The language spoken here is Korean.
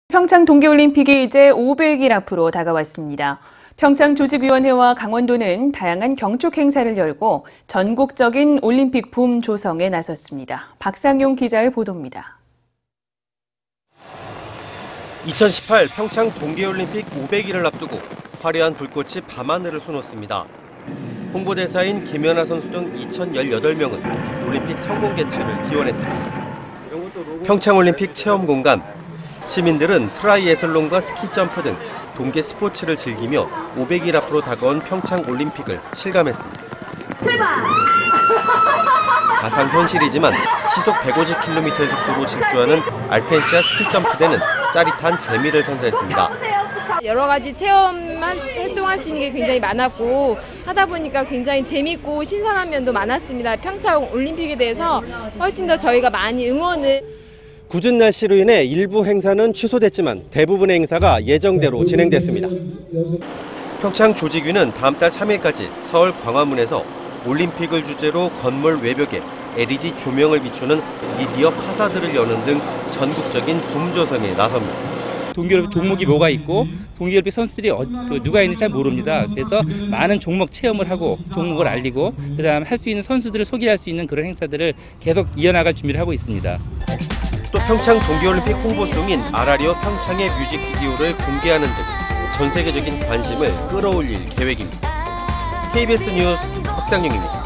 평창 동계올림픽이 이제 500일 앞으로 다가왔습니다. 평창조직위원회와 강원도는 다양한 경축 행사를 열고 전국적인 올림픽 붐 조성에 나섰습니다. 박상용 기자의 보도입니다. 2018 평창 동계올림픽 500일을 앞두고 화려한 불꽃이 밤하늘을 수놓습니다. 홍보대사인 김연아 선수 등 2,018명은 올림픽 성공 개최를 기원했습니다. 평창올림픽 체험공간, 시민들은 트라이애슬론과 스키점프 등 동계 스포츠를 즐기며 500일 앞으로 다가온 평창올림픽을 실감했습니다. 가상현실이지만 시속 150km의 속도로 질주하는 알펜시아 스키점프대는 짜릿한 재미를 선사했습니다. 여러 가지 체험만 활동할 수 있는 게 굉장히 많았고 하다 보니까 굉장히 재밌고 신선한 면도 많았습니다. 평창 올림픽에 대해서 훨씬 더 저희가 많이 응원을. 궂은 날씨로 인해 일부 행사는 취소됐지만 대부분의 행사가 예정대로 진행됐습니다. 평창 조직위는 다음 달 3일까지 서울 광화문에서 올림픽을 주제로 건물 외벽에 LED 조명을 비추는 미디어 파사드를 여는 등 전국적인 붐 조성에 나섭니다. 동계올림픽 종목이 뭐가 있고 동계올림픽 선수들이 누가 있는지 잘 모릅니다. 그래서 많은 종목 체험을 하고 종목을 알리고 그다음 할 수 있는 선수들을 소개할 수 있는 그런 행사들을 계속 이어나갈 준비를 하고 있습니다. 또 평창 동계올림픽 홍보송인 아라리오 평창의 뮤직비디오를 공개하는 등 전 세계적인 관심을 끌어올릴 계획입니다. KBS 뉴스 박상용입니다.